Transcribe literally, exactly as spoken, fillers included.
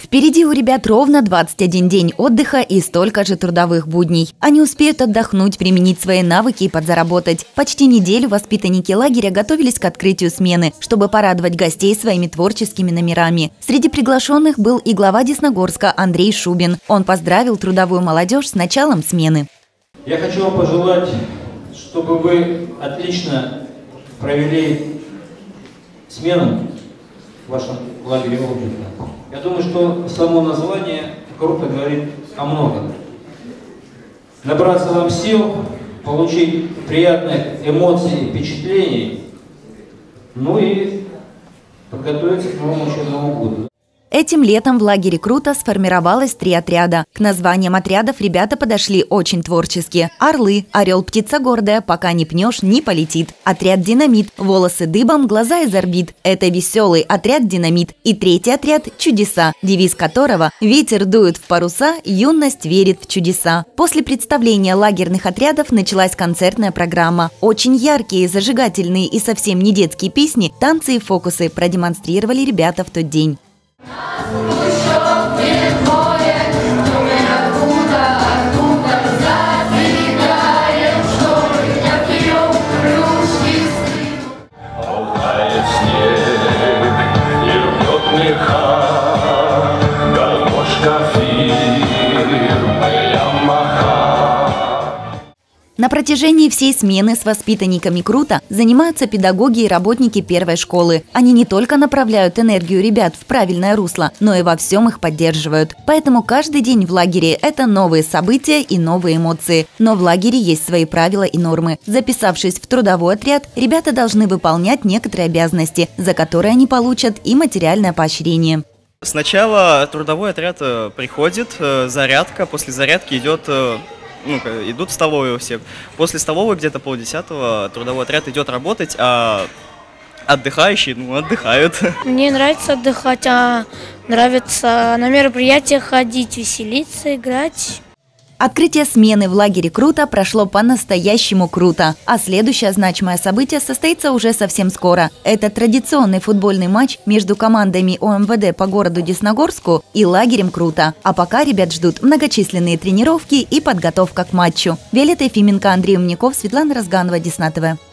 Впереди у ребят ровно двадцать один день отдыха и столько же трудовых будней. Они успеют отдохнуть, применить свои навыки и подзаработать. Почти неделю воспитанники лагеря готовились к открытию смены, чтобы порадовать гостей своими творческими номерами. Среди приглашенных был и глава Десногорска Андрей Шубин. Он поздравил трудовую молодежь с началом смены. Я хочу вам пожелать, чтобы вы отлично провели смену в вашем лагере отдыха. Я думаю, что само название круто говорит о многом. Набраться вам сил, получить приятных эмоций, впечатлений, ну и подготовиться к новому учебному году. Этим летом в лагере «Круто» сформировалось три отряда. К названиям отрядов ребята подошли очень творчески. «Орлы», «Орел, птица гордая», «Пока не пнешь, не полетит». Отряд «Динамит», «Волосы дыбом, глаза из орбит». Это веселый отряд «Динамит». И третий отряд «Чудеса», девиз которого «Ветер дует в паруса, юность верит в чудеса». После представления лагерных отрядов началась концертная программа. Очень яркие, зажигательные и совсем не детские песни, танцы и фокусы продемонстрировали ребята в тот день. На протяжении всей смены с воспитанниками «Круто» занимаются педагоги и работники первой школы. Они не только направляют энергию ребят в правильное русло, но и во всем их поддерживают. Поэтому каждый день в лагере – это новые события и новые эмоции. Но в лагере есть свои правила и нормы. Записавшись в трудовой отряд, ребята должны выполнять некоторые обязанности, за которые они получат и материальное поощрение. Сначала трудовой отряд приходит, зарядка, после зарядки идет... Ну, идут в столовую все. После столовой где-то полдесятого трудовой отряд идет работать, а отдыхающие, ну, отдыхают. Мне нравится отдыхать, а нравится на мероприятия ходить, веселиться, играть. Открытие смены в лагере «Круто» прошло по-настоящему круто. А следующее значимое событие состоится уже совсем скоро. Это традиционный футбольный матч между командами О Эм Вэ Дэ по городу Десногорску и лагерем «Круто». А пока ребят ждут многочисленные тренировки и подготовка к матчу. Виолетта Ефименко, Андрей Умников, Светлана Разганова, Десна ТВ.